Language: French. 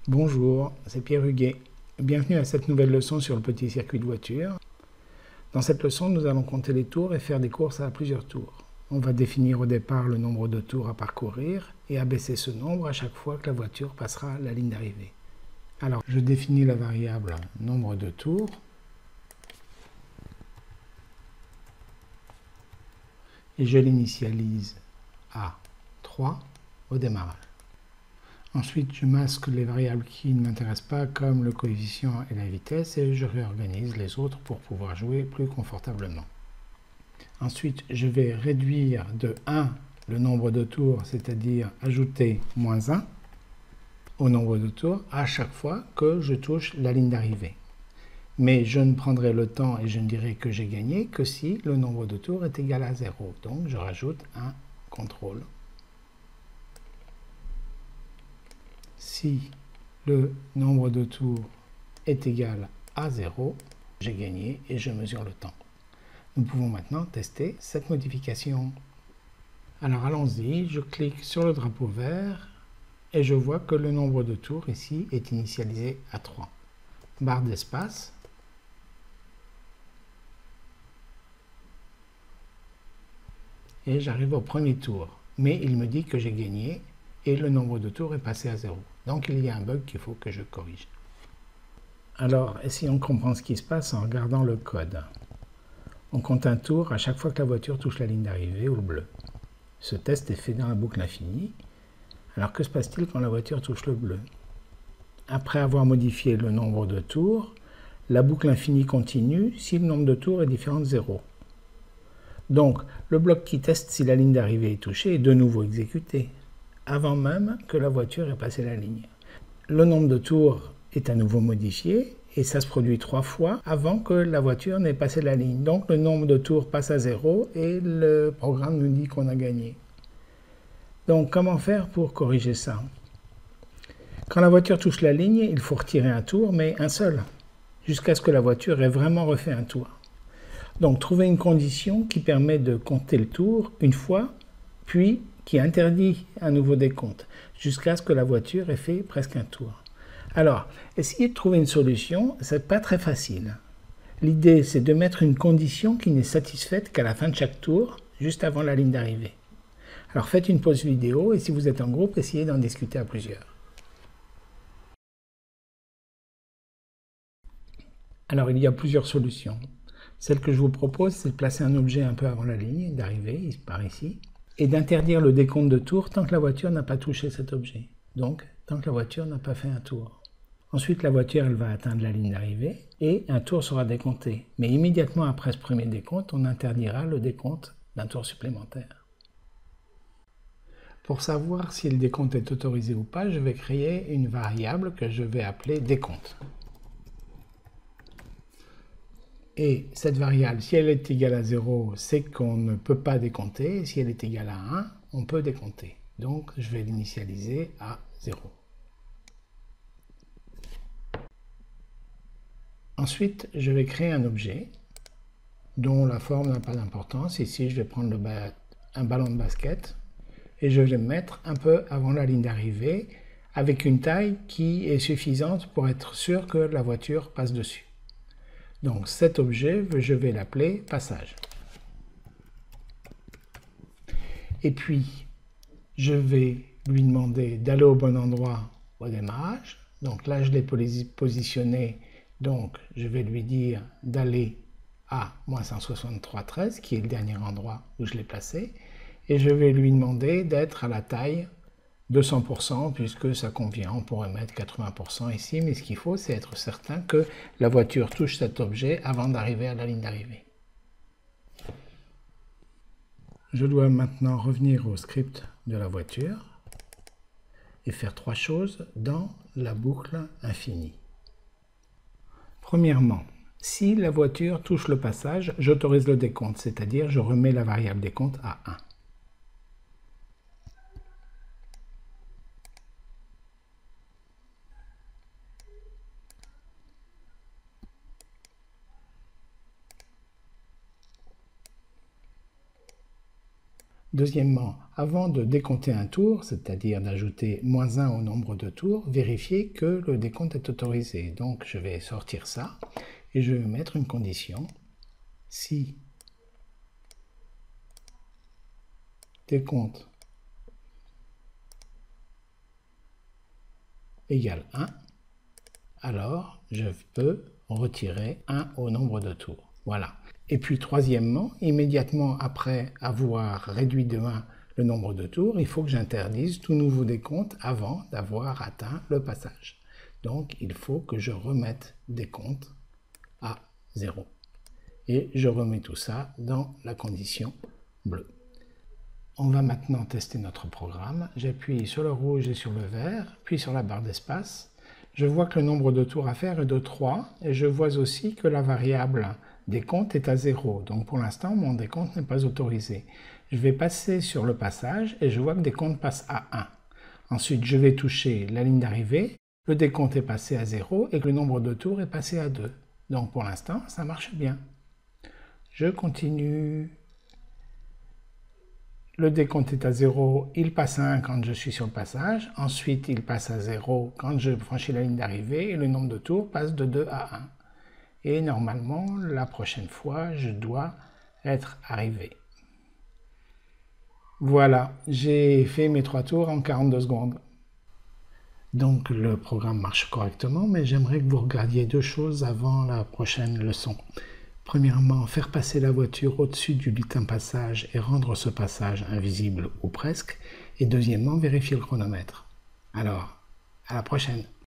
Bonjour, c'est Pierre Huguet. Bienvenue à cette nouvelle leçon sur le petit circuit de voiture. Dans cette leçon, nous allons compter les tours et faire des courses à plusieurs tours. On va définir au départ le nombre de tours à parcourir et abaisser ce nombre à chaque fois que la voiture passera la ligne d'arrivée. Alors, je définis la variable nombre de tours et je l'initialise à 3 au démarrage. Ensuite, je masque les variables qui ne m'intéressent pas, comme le coefficient et la vitesse, et je réorganise les autres pour pouvoir jouer plus confortablement. Ensuite, je vais réduire de 1 le nombre de tours, c'est-à-dire ajouter moins 1 au nombre de tours à chaque fois que je touche la ligne d'arrivée. Mais je ne prendrai le temps et je ne dirai que j'ai gagné que si le nombre de tours est égal à 0. Donc, je rajoute un contrôle. Si le nombre de tours est égal à 0, j'ai gagné et je mesure le temps. Nous pouvons maintenant tester cette modification. Alors allons-y, je clique sur le drapeau vert et je vois que le nombre de tours ici est initialisé à 3. Barre d'espace. Et j'arrive au premier tour. Mais il me dit que j'ai gagné et le nombre de tours est passé à 0. Donc il y a un bug qu'il faut que je corrige. Alors, essayons de comprendre ce qui se passe en regardant le code. On compte un tour à chaque fois que la voiture touche la ligne d'arrivée ou le bleu. Ce test est fait dans la boucle infinie. Alors que se passe-t-il quand la voiture touche le bleu? Après avoir modifié le nombre de tours, la boucle infinie continue si le nombre de tours est différent de 0. Donc, le bloc qui teste si la ligne d'arrivée est touchée est de nouveau exécuté, avant même que la voiture ait passé la ligne. Le nombre de tours est à nouveau modifié et ça se produit 3 fois avant que la voiture n'ait passé la ligne. Donc le nombre de tours passe à 0 et le programme nous dit qu'on a gagné. Donc comment faire pour corriger ça? Quand la voiture touche la ligne, il faut retirer un tour, mais un seul, jusqu'à ce que la voiture ait vraiment refait un tour. Donc trouver une condition qui permet de compter le tour une fois, puis qui interdit un nouveau décompte, jusqu'à ce que la voiture ait fait presque un tour. Alors, essayer de trouver une solution, ce n'est pas très facile. L'idée, c'est de mettre une condition qui n'est satisfaite qu'à la fin de chaque tour, juste avant la ligne d'arrivée. Alors faites une pause vidéo et si vous êtes en groupe, essayez d'en discuter à plusieurs. Alors il y a plusieurs solutions. Celle que je vous propose, c'est de placer un objet un peu avant la ligne d'arrivée, par ici, et d'interdire le décompte de tours tant que la voiture n'a pas touché cet objet. Donc, tant que la voiture n'a pas fait un tour. Ensuite, la voiture elle va atteindre la ligne d'arrivée et un tour sera décompté. Mais immédiatement après ce premier décompte, on interdira le décompte d'un tour supplémentaire. Pour savoir si le décompte est autorisé ou pas, je vais créer une variable que je vais appeler décompte. Et cette variable, si elle est égale à 0, c'est qu'on ne peut pas décompter. Et si elle est égale à 1, on peut décompter. Donc, je vais l'initialiser à 0. Ensuite, je vais créer un objet dont la forme n'a pas d'importance. Ici, je vais prendre un ballon de basket et je vais le mettre un peu avant la ligne d'arrivée avec une taille qui est suffisante pour être sûr que la voiture passe dessus. Donc cet objet, je vais l'appeler passage. Et puis, je vais lui demander d'aller au bon endroit au démarrage. Donc là, je l'ai positionné. Donc, je vais lui dire d'aller à -163,13, qui est le dernier endroit où je l'ai placé. Et je vais lui demander d'être à la taille de 100%, puisque ça convient. On pourrait mettre 80% ici, mais ce qu'il faut, c'est être certain que la voiture touche cet objet avant d'arriver à la ligne d'arrivée. Je dois maintenant revenir au script de la voiture et faire 3 choses dans la boucle infinie. Premièrement, si la voiture touche le passage, j'autorise le décompte, c'est-à-dire je remets la variable décompte à 1. Deuxièmement, avant de décompter un tour, c'est-à-dire d'ajouter -1 au nombre de tours, vérifiez que le décompte est autorisé. Donc je vais sortir ça et je vais mettre une condition. Si décompte égale 1, alors je peux retirer 1 au nombre de tours. Voilà. Et puis troisièmement, immédiatement après avoir réduit de 1 le nombre de tours, il faut que j'interdise tout nouveau décompte avant d'avoir atteint le passage. Donc il faut que je remette décompte à 0. Et je remets tout ça dans la condition bleue. On va maintenant tester notre programme. J'appuie sur le rouge et sur le vert, puis sur la barre d'espace. Je vois que le nombre de tours à faire est de 3 et je vois aussi que la variable décompte est à 0. Donc pour l'instant, mon décompte n'est pas autorisé. Je vais passer sur le passage et je vois que le décompte passe à 1. Ensuite, je vais toucher la ligne d'arrivée. Le décompte est passé à 0 et que le nombre de tours est passé à 2. Donc pour l'instant, ça marche bien. Je continue. Le décompte est à 0, il passe à 1 quand je suis sur le passage. Ensuite, il passe à 0 quand je franchis la ligne d'arrivée et le nombre de tours passe de 2 à 1. Et normalement, la prochaine fois, je dois être arrivé. Voilà, j'ai fait mes 3 tours en 42 secondes. Donc le programme marche correctement, mais j'aimerais que vous regardiez 2 choses avant la prochaine leçon. Premièrement, faire passer la voiture au-dessus du lutin passage et rendre ce passage invisible ou presque. Et deuxièmement, vérifier le chronomètre. Alors, à la prochaine.